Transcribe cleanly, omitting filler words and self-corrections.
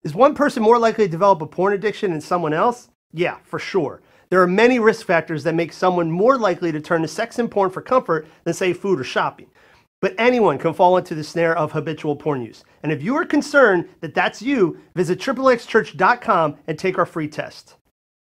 Is one person more likely to develop a porn addiction than someone else? Yeah, for sure. There are many risk factors that make someone more likely to turn to sex and porn for comfort than, say, food or shopping. But anyone can fall into the snare of habitual porn use. And if you are concerned that that's you, visit triplexchurch.com and take our free test.